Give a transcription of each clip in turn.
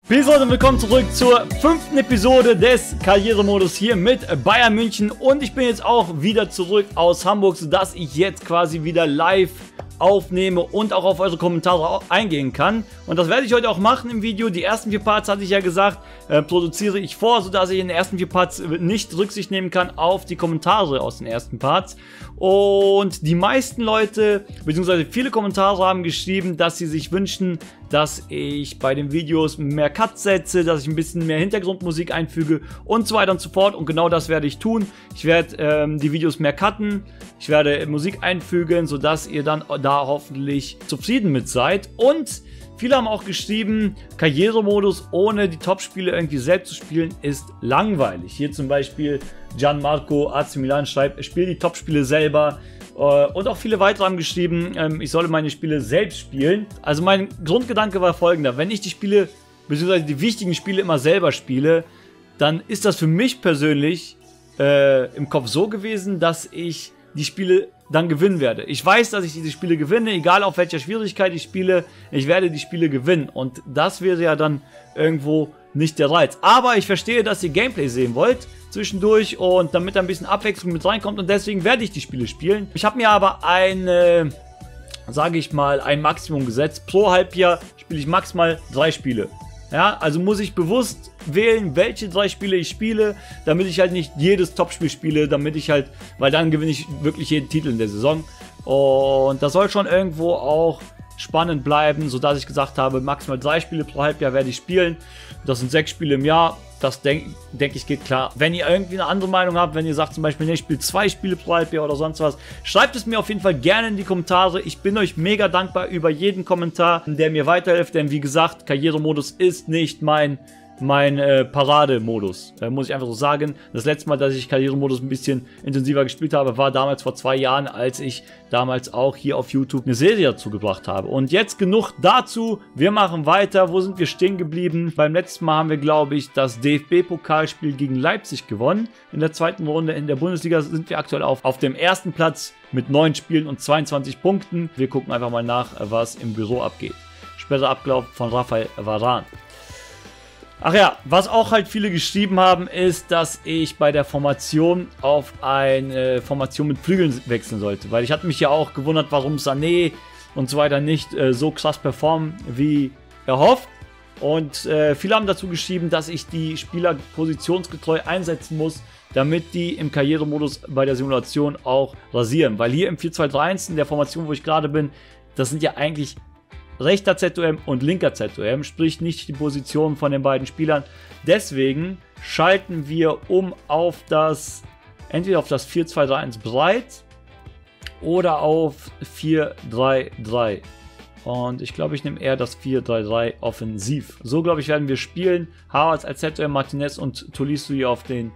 Peace und willkommen zurück zur 5. Episode des Karrieremodus hier mit Bayern München. Und ich bin jetzt auch wieder zurück aus Hamburg, sodass ich jetzt quasi wieder live aufnehme und auch auf eure Kommentare eingehen kann. Und das werde ich heute auch machen im Video. Die ersten 4 Parts, hatte ich ja gesagt, produziere ich vor, sodass ich in den ersten 4 Parts nicht Rücksicht nehmen kann auf die Kommentare aus den ersten Parts. Und die meisten Leute, beziehungsweise viele Kommentare haben geschrieben, dass sie sich wünschen, dass ich bei den Videos mehr Cuts setze, dass ich ein bisschen mehr Hintergrundmusik einfüge und so weiter und so fort. Und genau das werde ich tun. Ich werde die Videos mehr cutten, ich werde Musik einfügen, sodass ihr dann da hoffentlich zufrieden mit seid. Und viele haben auch geschrieben, Karrieremodus ohne die Top-Spiele irgendwie selbst zu spielen ist langweilig. Hier zum Beispiel Gianmarco AC Milan schreibt, spiel die Top-Spiele selber. Und auch viele weitere haben geschrieben, ich solle meine Spiele selbst spielen. Also mein Grundgedanke war folgender: Wenn ich die Spiele, beziehungsweise die wichtigen Spiele immer selber spiele, dann ist das für mich persönlich im Kopf so gewesen, dass ich die Spiele dann gewinnen werde. Ich weiß, dass ich diese Spiele gewinne, egal auf welcher Schwierigkeit ich spiele, ich werde die Spiele gewinnen. Und das wäre ja dann irgendwo nicht der Reiz. Aber ich verstehe, dass ihr Gameplay sehen wollt zwischendurch und damit ein bisschen Abwechslung mit reinkommt, und deswegen werde ich die Spiele spielen. Ich habe mir aber sage ich mal, ein Maximum gesetzt. Pro Halbjahr spiele ich maximal 3 Spiele. Ja, also muss ich bewusst wählen, welche 3 Spiele ich spiele, damit ich halt nicht jedes Topspiel spiele, damit ich halt, weil dann gewinne ich wirklich jeden Titel in der Saison. Und das soll schon irgendwo auch spannend bleiben, sodass ich gesagt habe, maximal 3 Spiele pro Halbjahr werde ich spielen. Das sind 6 Spiele im Jahr. Das denke ich geht klar. Wenn ihr irgendwie eine andere Meinung habt, wenn ihr sagt zum Beispiel, nee, ich spiele 2 Spiele pro Halbjahr oder sonst was, schreibt es mir auf jeden Fall gerne in die Kommentare. Ich bin euch mega dankbar über jeden Kommentar, der mir weiterhilft, denn wie gesagt, Karrieremodus ist nicht mein Parademodus, muss ich einfach so sagen. Das letzte Mal, dass ich Karrieremodus ein bisschen intensiver gespielt habe, war damals vor 2 Jahren, als ich damals auch hier auf YouTube eine Serie dazu gebracht habe. Und jetzt genug dazu, wir machen weiter. Wo sind wir stehen geblieben? Beim letzten Mal haben wir, glaube ich, das DFB-Pokalspiel gegen Leipzig gewonnen. In der 2. Runde in der Bundesliga sind wir aktuell auf dem 1. Platz mit 9 Spielen und 22 Punkten. Wir gucken einfach mal nach, was im Büro abgeht. Später Ablauf von Rafael Varane. Ach ja, was auch halt viele geschrieben haben, ist, dass ich bei der Formation auf eine Formation mit Flügeln wechseln sollte. Weil ich hatte mich ja auch gewundert, warum Sané und so weiter nicht so krass performen wie erhofft. Und viele haben dazu geschrieben, dass ich die Spieler positionsgetreu einsetzen muss, damit die im Karrieremodus bei der Simulation auch rasieren. Weil hier im 4-2-3-1, in der Formation, wo ich gerade bin, das sind ja eigentlich rechter ZOM und linker ZOM, sprich nicht die Position von den beiden Spielern. Deswegen schalten wir auf entweder auf das 4-2-3-1 breit oder auf 4-3-3. Und ich glaube, ich nehme eher das 4-3-3 offensiv. So, glaube ich, werden wir spielen. Havertz als ZOM, Martinez und Tolisso hier auf den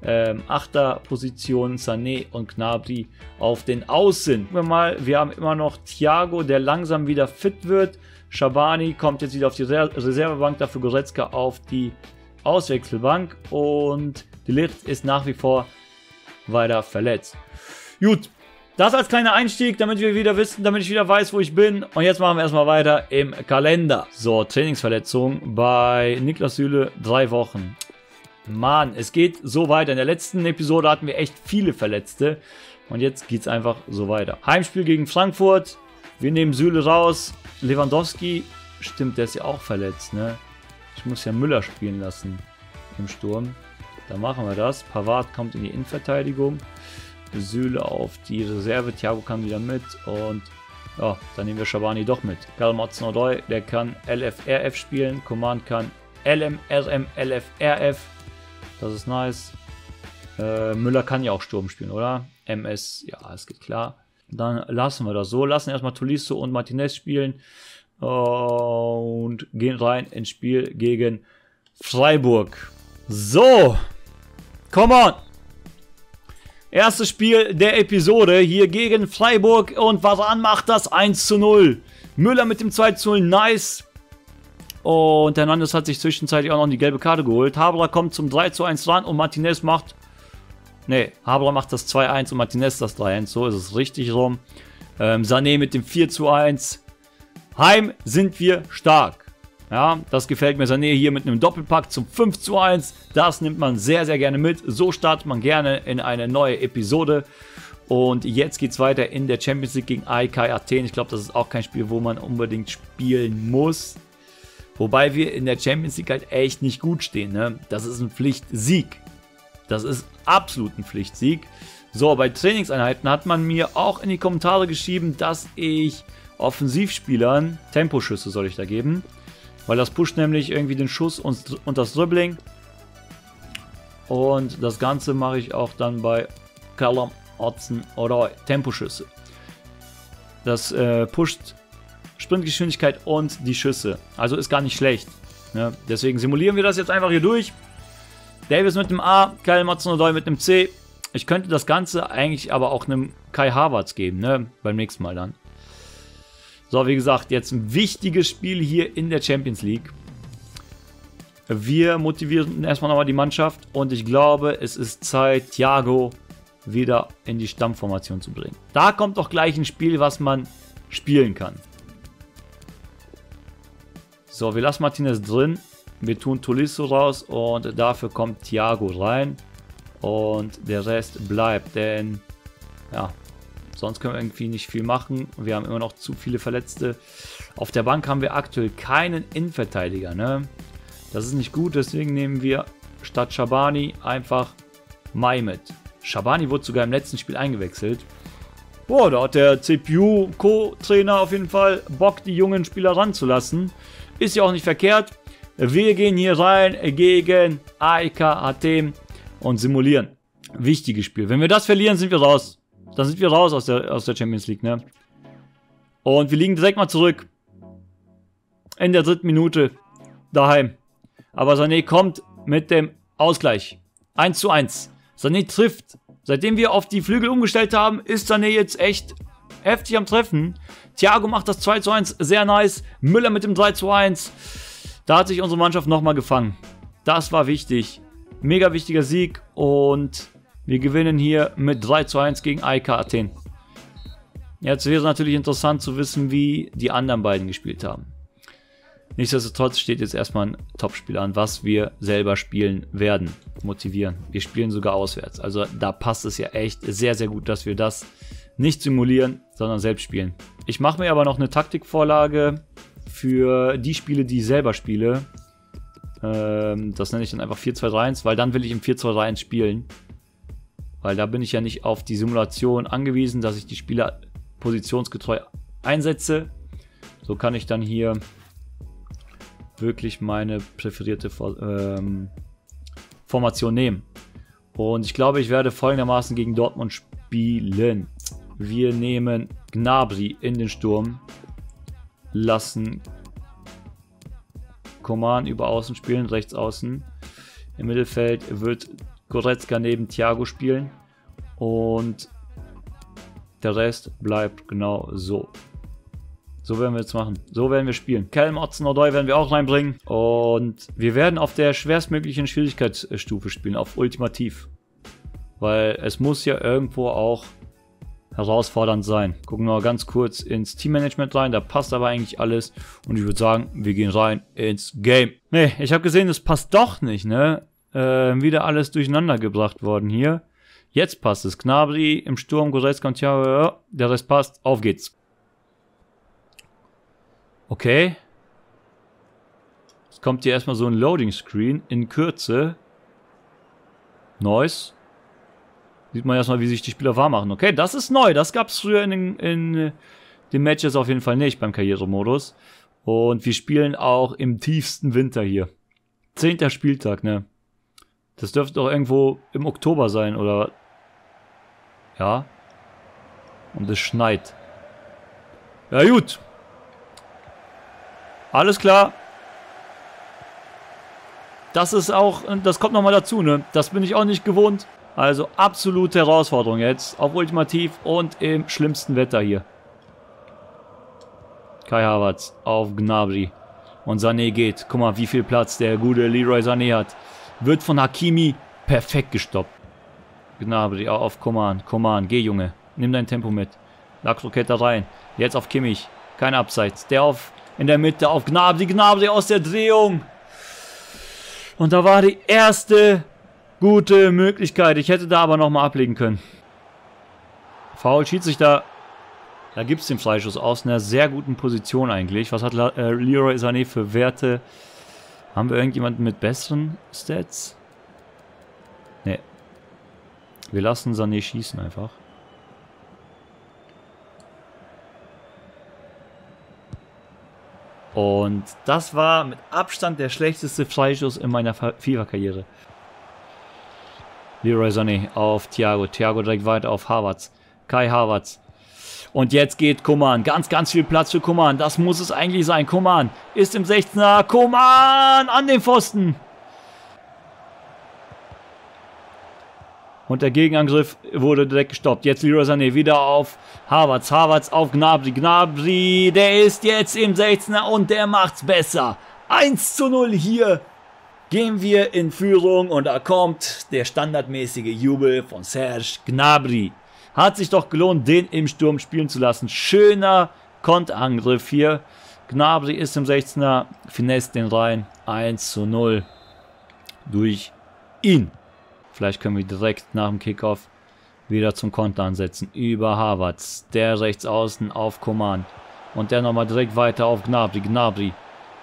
8er Position, Sané und Gnabry auf den Außen. Gucken wir mal, wir haben immer noch Thiago, der langsam wieder fit wird. Shabani kommt jetzt wieder auf die Reservebank, dafür Goretzka auf die Auswechselbank. Und De Ligt ist nach wie vor weiter verletzt. Gut, das als kleiner Einstieg, damit wir wieder wissen, damit ich wieder weiß, wo ich bin. Und jetzt machen wir erstmal weiter im Kalender. So, Trainingsverletzung bei Niklas Süle, 3 Wochen. Mann, es geht so weiter. In der letzten Episode hatten wir echt viele Verletzte. Und jetzt geht es einfach so weiter. Heimspiel gegen Frankfurt. Wir nehmen Süle raus. Lewandowski, stimmt, der ist ja auch verletzt, ne? Ich muss ja Müller spielen lassen im Sturm. Da machen wir das. Pavard kommt in die Innenverteidigung. Süle auf die Reserve. Thiago kann wieder mit. Und ja, dann nehmen wir Shabani doch mit. Karl Hudson-Odoi, der kann LFRF spielen. Command kann LM, LFRF. Das ist nice. Müller kann ja auch Sturm spielen, oder? MS, ja, es geht klar. Dann lassen wir das so. Lassen erstmal Tolisso und Martinez spielen. Und gehen rein ins Spiel gegen Freiburg. So. Come on. Erstes Spiel der Episode hier gegen Freiburg. Und Varane macht das 1:0. Müller mit dem 2:0. Nice. Und Hernandez hat sich zwischenzeitlich auch noch die gelbe Karte geholt. Haberer kommt zum 3:1 ran und Martinez macht... Ne, Haberer macht das 2:1 und Martinez das 3:1. So ist es richtig rum. Sané mit dem 4:1. Heim sind wir stark. Ja, das gefällt mir. Sané hier mit einem Doppelpack zum 5:1. Das nimmt man sehr, sehr gerne mit. So startet man gerne in eine neue Episode. Und jetzt geht es weiter in der Champions League gegen AEK Athen. Ich glaube, das ist auch kein Spiel, wo man unbedingt spielen muss. Wobei wir in der Champions League halt echt nicht gut stehen. Ne? Das ist ein Pflichtsieg. Das ist absolut ein Pflichtsieg. So, bei Trainingseinheiten hat man mir auch in die Kommentare geschrieben, dass ich Offensivspielern Temposchüsse soll ich da geben. Weil das pusht nämlich irgendwie den Schuss und das Dribbling. Und das Ganze mache ich auch dann bei Callum Hudson-Odoi. Temposchüsse. Das pusht Sprintgeschwindigkeit und die Schüsse. Also ist gar nicht schlecht. Ne? Deswegen simulieren wir das jetzt einfach hier durch. Davis mit dem A, Callum Hudson-Odoi mit dem C. Ich könnte das Ganze eigentlich aber auch einem Kai Havertz geben, ne? Beim nächsten Mal dann. So, wie gesagt, jetzt ein wichtiges Spiel hier in der Champions League. Wir motivieren erstmal nochmal die Mannschaft und ich glaube, es ist Zeit, Thiago wieder in die Stammformation zu bringen. Da kommt doch gleich ein Spiel, was man spielen kann. So, wir lassen Martinez drin. Wir tun Tolisso raus und dafür kommt Thiago rein. Und der Rest bleibt, denn ja, sonst können wir irgendwie nicht viel machen. Wir haben immer noch zu viele Verletzte. Auf der Bank haben wir aktuell keinen Innenverteidiger. Ne? Das ist nicht gut, deswegen nehmen wir statt Shabani einfach Mai mit. Shabani wurde sogar im letzten Spiel eingewechselt. Boah, da hat der CPU-Co-Trainer auf jeden Fall Bock, die jungen Spieler ranzulassen. Ist ja auch nicht verkehrt. Wir gehen hier rein gegen AEK Athen und simulieren. Wichtiges Spiel. Wenn wir das verlieren, sind wir raus. Dann sind wir raus aus der Champions League, ne? Und wir liegen direkt mal zurück. In der 3. Minute. Daheim. Aber Sané kommt mit dem Ausgleich. 1:1. Sané trifft. Seitdem wir auf die Flügel umgestellt haben, ist Sané jetzt echt heftig am Treffen. Thiago macht das 2:1. Sehr nice. Müller mit dem 3:1. Da hat sich unsere Mannschaft nochmal gefangen. Das war wichtig. Mega wichtiger Sieg und wir gewinnen hier mit 3:1 gegen AEK Athen. Jetzt wäre es natürlich interessant zu wissen, wie die anderen beiden gespielt haben. Nichtsdestotrotz steht jetzt erstmal ein Topspiel an, was wir selber spielen werden. Motivieren. Wir spielen sogar auswärts. Also da passt es ja echt sehr, sehr gut, dass wir das nicht simulieren, sondern selbst spielen. Ich mache mir aber noch eine Taktikvorlage für die Spiele, die ich selber spiele. Das nenne ich dann einfach 4-2-3-1, weil dann will ich im 4-2-3-1 spielen. Weil da bin ich ja nicht auf die Simulation angewiesen, dass ich die Spieler positionsgetreu einsetze. So kann ich dann hier wirklich meine präferierte Formation nehmen. Und ich glaube, ich werde folgendermaßen gegen Dortmund spielen. Wir nehmen Gnabry in den Sturm. Lassen Coman über Außen spielen, rechts außen. Im Mittelfeld wird Goretzka neben Thiago spielen. Und der Rest bleibt genau so. So werden wir jetzt machen. So werden wir spielen. Callum Hudson-Odoi werden wir auch reinbringen. Und wir werden auf der schwerstmöglichen Schwierigkeitsstufe spielen, auf Ultimativ. Weil es muss ja irgendwo auch herausfordernd sein. Gucken wir mal ganz kurz ins Teammanagement rein. Da passt aber eigentlich alles. Und ich würde sagen, wir gehen rein ins Game. Ne, ich habe gesehen, das passt doch nicht, ne? Wieder alles durcheinander gebracht worden hier. Jetzt passt es. Gnabry im Sturm, Goretzka und Thiago. Der Rest passt. Auf geht's. Okay. Jetzt kommt hier erstmal so ein Loading-Screen in Kürze. Nice. Sieht man erstmal, wie sich die Spieler warm machen. Okay, das ist neu. Das gab es früher in den Matches auf jeden Fall nicht beim Karrieremodus. Und wir spielen auch im tiefsten Winter hier. 10. Spieltag, ne? Das dürfte doch irgendwo im Oktober sein, oder? Ja. Und es schneit. Ja, gut. Alles klar. Das ist auch, das kommt nochmal dazu, ne? Das bin ich auch nicht gewohnt. Also absolute Herausforderung jetzt. Auf Ultimativ und im schlimmsten Wetter hier. Kai Havertz auf Gnabry. Und Sané geht. Guck mal, wie viel Platz der gute Leroy Sané hat. Wird von Hakimi perfekt gestoppt. Gnabry auf Coman. Coman, geh Junge. Nimm dein Tempo mit. Lag Roketa rein. Jetzt auf Kimmich. Kein Abseits. Der auf in der Mitte auf Gnabry. Gnabry aus der Drehung. Und da war die erste gute Möglichkeit. Ich hätte da aber nochmal ablegen können. Foul, Schiedsrichter. Da gibt es den Freischuss aus einer sehr guten Position eigentlich. Was hat Leroy Sané für Werte? Haben wir irgendjemanden mit besseren Stats? Ne. Wir lassen Sané schießen einfach. Und das war mit Abstand der schlechteste Freischuss in meiner FIFA-Karriere. Leroy Sané auf Thiago. Thiago direkt weiter auf Havertz. Kai Havertz. Und jetzt geht Coman. Ganz, ganz viel Platz für Coman. Das muss es eigentlich sein. Coman ist im 16er. Coman an den Pfosten. Und der Gegenangriff wurde direkt gestoppt. Jetzt Leroy Sané wieder auf Havertz. Havertz auf Gnabry. Gnabry, der ist jetzt im 16er und der macht's besser. 1:0 hier. Gehen wir in Führung und da kommt der standardmäßige Jubel von Serge Gnabry. Hat sich doch gelohnt, den im Sturm spielen zu lassen. Schöner Konterangriff hier. Gnabry ist im 16er, finesse den rein. 1:0 durch ihn. Vielleicht können wir direkt nach dem Kickoff wieder zum Konter ansetzen. Über Havertz, der rechts außen auf Coman. Und der nochmal direkt weiter auf Gnabry. Gnabry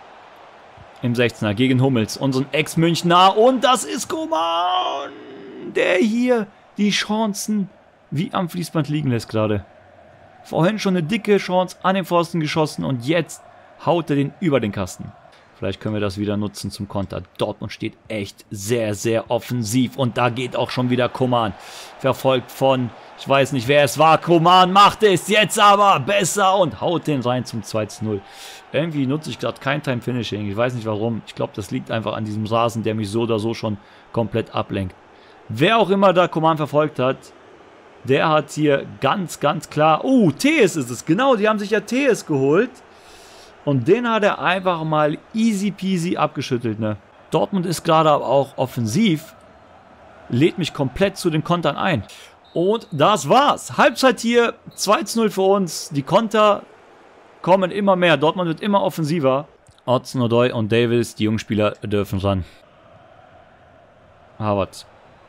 im 16er gegen Hummels, unseren Ex-Münchner. Und das ist Coman, der hier die Chancen wie am Fließband liegen lässt gerade. Vorhin schon eine dicke Chance an den Pfosten geschossen und jetzt haut er den über den Kasten. Vielleicht können wir das wieder nutzen zum Konter. Dortmund steht echt sehr, sehr offensiv. Und da geht auch schon wieder Coman. Verfolgt von, ich weiß nicht wer es war. Coman macht es jetzt aber besser und haut den rein zum 2:0. Irgendwie nutze ich gerade kein Time-Finishing. Ich weiß nicht warum. Ich glaube, das liegt einfach an diesem Rasen, der mich so oder so schon komplett ablenkt. Wer auch immer da Coman verfolgt hat, der hat hier ganz, ganz klar... Oh, TS ist es. Genau, die haben sich ja TS geholt. Und den hat er einfach mal easy peasy abgeschüttelt, ne? Dortmund ist gerade aber auch offensiv. Lädt mich komplett zu den Kontern ein. Und das war's. Halbzeit hier. 2:0 für uns. Die Konter kommen immer mehr. Dortmund wird immer offensiver. Hudson-Odoi und Davis, die jungen Spieler, dürfen ran. Havertz.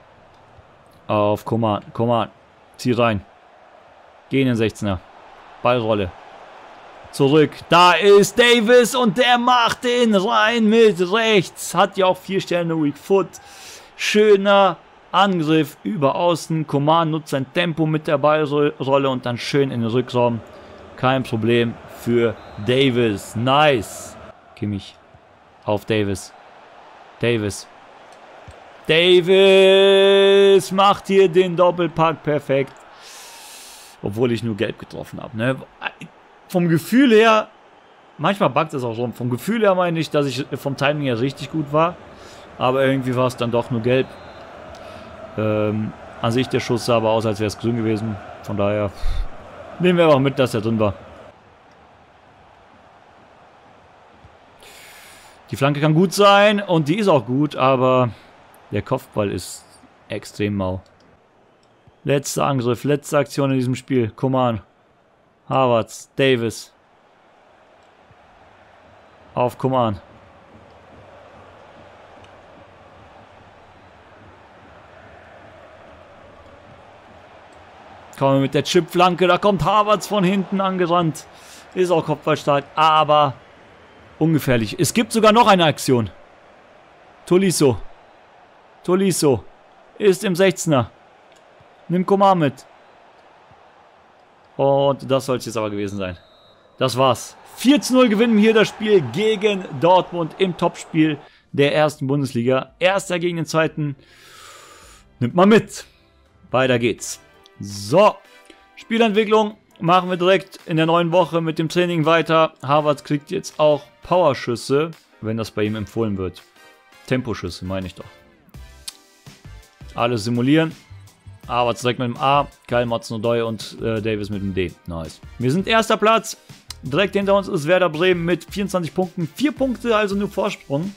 Auf Coman. Coman. Zieh rein. Geh in den 16er. Ballrolle. Zurück. Da ist Davis und der macht den rein mit rechts. Hat ja auch 4 Sterne Weak Foot. Schöner Angriff über außen. Coman nutzt sein Tempo mit der Ballrolle und dann schön in den Rückraum. Kein Problem für Davis. Nice. Kimmich. Auf Davis. Davis. Davis macht hier den Doppelpack perfekt. Obwohl ich nur gelb getroffen habe. Ne? Vom Gefühl her, manchmal buggt es auch rum. Vom Gefühl her meine ich, dass ich vom Timing her richtig gut war. Aber irgendwie war es dann doch nur gelb. An sich der Schuss sah aber aus, als wäre es grün gewesen. Von daher nehmen wir einfach mit, dass er drin war. Die Flanke kann gut sein und die ist auch gut, aber der Kopfball ist extrem mau. Letzter Angriff, letzte Aktion in diesem Spiel. Coman. Havertz, Davis. Auf Coman. Kommen wir mit der Chipflanke, da kommt Havertz von hinten angerannt. Ist auch kopfballstark, aber ungefährlich. Es gibt sogar noch eine Aktion. Tolisso. Tolisso ist im 16er. Nimmt Coman mit. Und das soll es jetzt aber gewesen sein. Das war's. 4:0 gewinnen wir hier das Spiel gegen Dortmund im Topspiel der ersten Bundesliga. Erster gegen den zweiten. Nimmt mal mit. Weiter geht's. So. Spielentwicklung machen wir direkt in der neuen Woche mit dem Training weiter. Havertz kriegt jetzt auch Powerschüsse, wenn das bei ihm empfohlen wird. Temposchüsse meine ich doch. Alles simulieren. Havertz direkt mit dem A, Kyle Hudson-Odoi und Davis mit dem D. Nice. Wir sind erster Platz. Direkt hinter uns ist Werder Bremen mit 24 Punkten. 4 Punkte, also nur Vorsprung.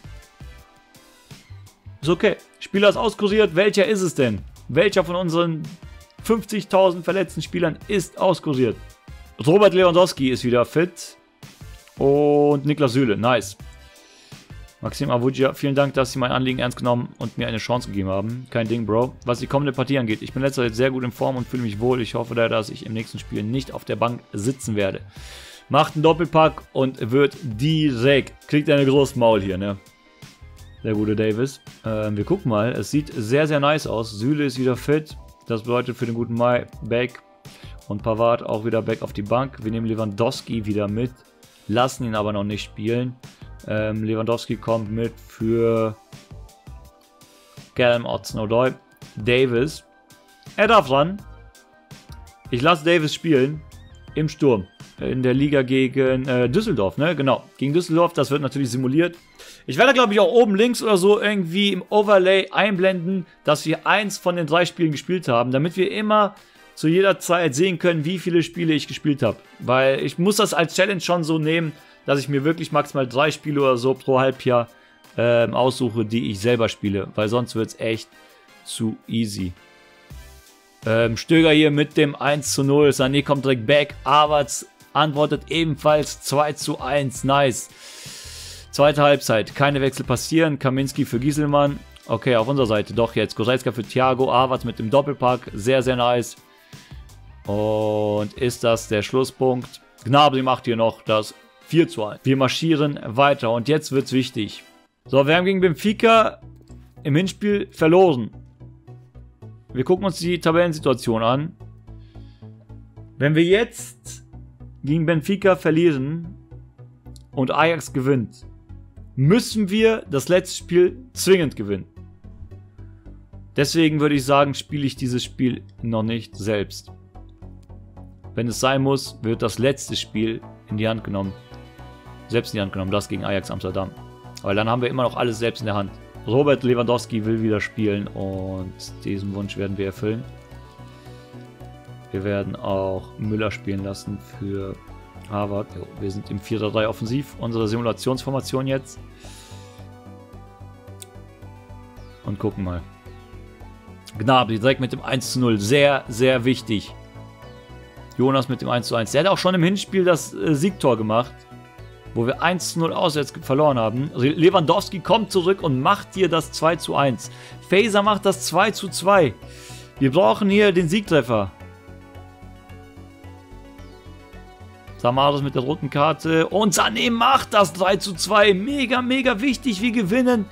Ist okay. Spieler ist auskuriert. Welcher ist es denn? Welcher von unseren 50.000 verletzten Spielern ist auskuriert? Robert Lewandowski ist wieder fit. Und Niklas Süle, nice. Maxim Avugia, vielen Dank, dass Sie mein Anliegen ernst genommen und mir eine Chance gegeben haben. Kein Ding, Bro. Was die kommende Partie angeht, ich bin letzter Zeit sehr gut in Form und fühle mich wohl. Ich hoffe daher, dass ich im nächsten Spiel nicht auf der Bank sitzen werde. Macht einen Doppelpack und wird direkt. Kriegt eine große Maul hier, ne? Der gute Davis. Wir gucken mal. Es sieht sehr, sehr nice aus. Süle ist wieder fit. Das bedeutet für den guten Mai back. Und Pavard auch wieder back auf die Bank. Wir nehmen Lewandowski wieder mit. Lassen ihn aber noch nicht spielen. Lewandowski kommt mit für Callum Hudson-Odoi. Davis. Er darf ran. Ich lasse Davis spielen. Im Sturm. In der Liga gegen Düsseldorf, ne? Genau. Gegen Düsseldorf. Das wird natürlich simuliert. Ich werde, glaube ich, auch oben links oder so irgendwie im Overlay einblenden, dass wir eins von den 3 Spielen gespielt haben, damit wir immer zu jeder Zeit sehen können, wie viele Spiele ich gespielt habe. Weil ich muss das als Challenge schon so nehmen, dass ich mir wirklich maximal 3 Spiele oder so pro Halbjahr aussuche, die ich selber spiele. Weil sonst wird es echt zu easy. Stöger hier mit dem 1:0. Sané kommt direkt back. Havertz antwortet ebenfalls 2:1. Nice. Zweite Halbzeit. Keine Wechsel passieren. Kaminski für Gieselmann. Okay, auf unserer Seite doch jetzt. Goretzka für Thiago. Havertz mit dem Doppelpack. Sehr, sehr nice. Und ist das der Schlusspunkt? Gnabry macht hier noch das 4:1. Wir marschieren weiter. Und jetzt wird es wichtig. So, wir haben gegen Benfica im Hinspiel verloren. Wir gucken uns die Tabellensituation an. Wenn wir jetzt gegen Benfica verlieren und Ajax gewinnt, müssen wir das letzte Spiel zwingend gewinnen. Deswegen würde ich sagen, spiele ich dieses Spiel noch nicht selbst. Wenn es sein muss, wird das letzte Spiel in die Hand genommen. Selbst in die Hand genommen, das gegen Ajax Amsterdam. Weil dann haben wir immer noch alles selbst in der Hand. Robert Lewandowski will wieder spielen und diesen Wunsch werden wir erfüllen. Wir werden auch Müller spielen lassen für Harvard. Wir sind im 4-3 offensiv. Unsere Simulationsformation jetzt. Und gucken mal. Gnabry direkt mit dem 1:0. Sehr, sehr wichtig. Jonas mit dem 1:1. Der hat auch schon im Hinspiel das Siegtor gemacht. Wo wir 1:0 auswärts verloren haben. Lewandowski kommt zurück und macht hier das 2:1. Faser macht das 2:2. Wir brauchen hier den Siegtreffer. Samaras mit der roten Karte. Und Sané macht das 3:2. Mega, mega wichtig. Wir gewinnen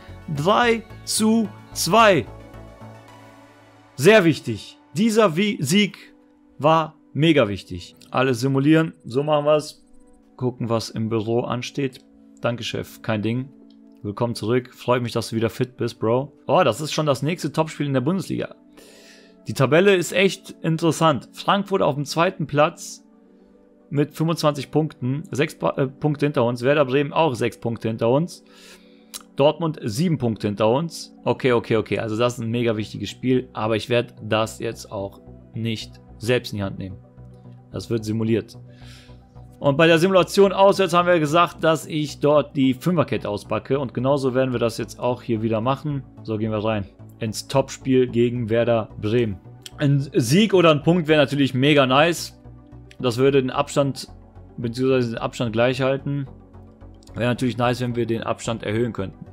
3:2. Sehr wichtig. Dieser Sieg war mega wichtig. Alles simulieren. So machen wir es. Gucken, was im Büro ansteht. Danke, Chef. Kein Ding. Willkommen zurück. Freut mich, dass du wieder fit bist, Bro. Oh, das ist schon das nächste Topspiel in der Bundesliga. Die Tabelle ist echt interessant. Frankfurt auf dem 2. Platz mit 25 Punkten. 6 Punkte hinter uns. Werder Bremen auch 6 Punkte hinter uns. Dortmund 7 Punkte hinter uns. Okay. Also das ist ein mega wichtiges Spiel. Aber ich werde das jetzt auch nicht selbst in die Hand nehmen. Das wird simuliert. Und bei der Simulation auswärts haben wir gesagt, dass ich dort die Fünferkette auspacke. Und genauso werden wir das jetzt auch hier wieder machen. So, gehen wir rein. Ins Topspiel gegen Werder Bremen. Ein Sieg oder ein Punkt wäre natürlich mega nice. Das würde den Abstand, beziehungsweise den Abstand gleich halten. Wäre natürlich nice, wenn wir den Abstand erhöhen könnten.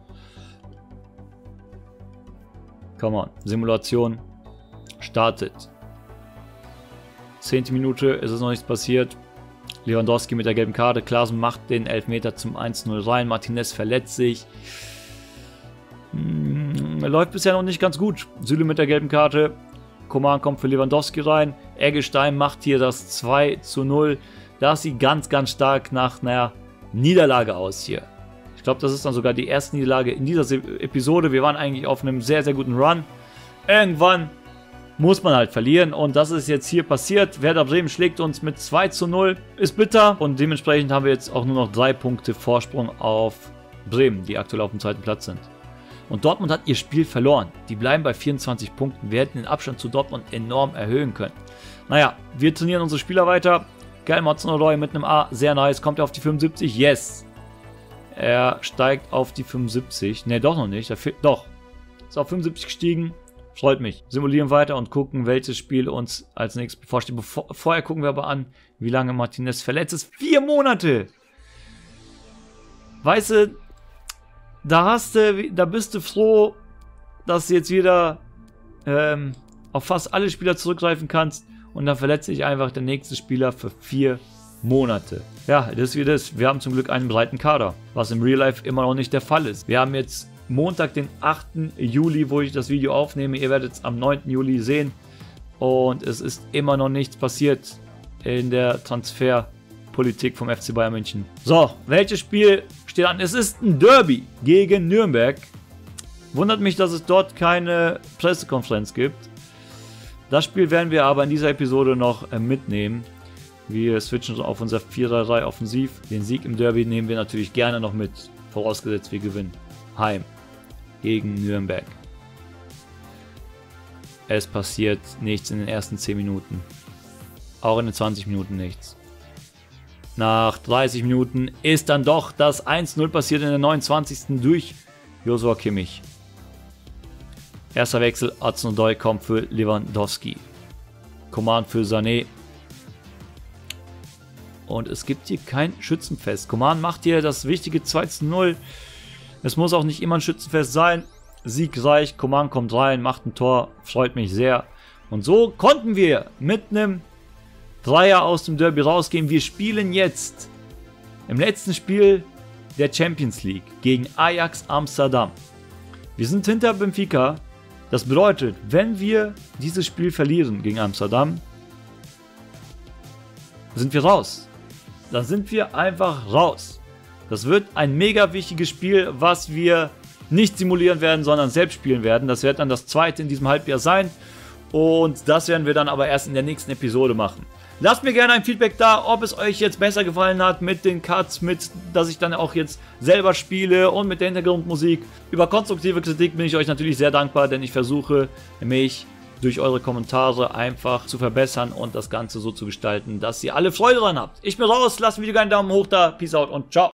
Come on. Simulation startet. 10. Minute, ist es noch nichts passiert. Lewandowski mit der gelben Karte. Klaassen macht den Elfmeter zum 1:0 rein. Martinez verletzt sich. Läuft bisher noch nicht ganz gut. Süle mit der gelben Karte. Coman kommt für Lewandowski rein. Eggestein macht hier das 2:0. Das sieht ganz, ganz stark nach einer Niederlage aus hier. Ich glaube, das ist dann sogar die erste Niederlage in dieser Episode. Wir waren eigentlich auf einem sehr, sehr guten Run. Irgendwann muss man halt verlieren und das ist jetzt hier passiert. Werder Bremen schlägt uns mit 2:0. Ist bitter und dementsprechend haben wir jetzt auch nur noch 3 Punkte Vorsprung auf Bremen, die aktuell auf dem 2. Platz sind. Und Dortmund hat ihr Spiel verloren. Die bleiben bei 24 Punkten. Wir hätten den Abstand zu Dortmund enorm erhöhen können. Naja, wir trainieren unsere Spieler weiter. Callum Hudson-Odoi mit einem A, sehr nice. Kommt er auf die 75? Yes. Er steigt auf die 75. Ne, doch noch nicht. Doch. Ist auf 75 gestiegen. Freut mich. Simulieren weiter und gucken, welches Spiel uns als nächstes bevorsteht. Vorher gucken wir aber an, wie lange Martinez verletzt ist. 4 Monate! weißt du, da bist du froh, dass du jetzt wieder auf fast alle Spieler zurückgreifen kannst und dann verletzt sich einfach der nächste Spieler für 4 Monate. Ja, das ist wie das. Wir haben zum Glück einen breiten Kader, was im Real Life immer noch nicht der Fall ist. Wir haben jetzt Montag, den 8. Juli, wo ich das Video aufnehme. Ihr werdet es am 9. Juli sehen. Und es ist immer noch nichts passiert in der Transferpolitik vom FC Bayern München. So, welches Spiel steht an? Es ist ein Derby gegen Nürnberg. Wundert mich, dass es dort keine Pressekonferenz gibt. Das Spiel werden wir aber in dieser Episode noch mitnehmen. Wir switchen auf unser 4-3-3 offensiv. Den Sieg im Derby nehmen wir natürlich gerne noch mit, vorausgesetzt wir gewinnen. Heim gegen Nürnberg. Es passiert nichts in den ersten 10 Minuten. Auch in den 20 Minuten nichts. Nach 30 Minuten ist dann doch das 1-0 passiert in der 29. durch Joshua Kimmich. Erster Wechsel, Hudson-Odoi kommt für Lewandowski. Coman für Sané. Und es gibt hier kein Schützenfest. Coman macht hier das wichtige 2-0. Es muss auch nicht immer ein Schützenfest sein. Siegreich, Coman kommt rein, macht ein Tor, freut mich sehr. Und so konnten wir mit einem Dreier aus dem Derby rausgehen. Wir spielen jetzt im letzten Spiel der Champions League gegen Ajax Amsterdam. Wir sind hinter Benfica. Das bedeutet, wenn wir dieses Spiel verlieren gegen Amsterdam, sind wir raus. Dann sind wir einfach raus. Das wird ein mega wichtiges Spiel, was wir nicht simulieren werden, sondern selbst spielen werden. Das wird dann das zweite in diesem Halbjahr sein. Und das werden wir dann aber erst in der nächsten Episode machen. Lasst mir gerne ein Feedback da, ob es euch jetzt besser gefallen hat mit den Cuts, dass ich dann auch jetzt selber spiele und mit der Hintergrundmusik. Über konstruktive Kritik bin ich euch natürlich sehr dankbar, denn ich versuche mich durch eure Kommentare einfach zu verbessern und das Ganze so zu gestalten, dass ihr alle Freude dran habt. Ich bin raus, lasst mir gerne einen Daumen hoch da, peace out und ciao.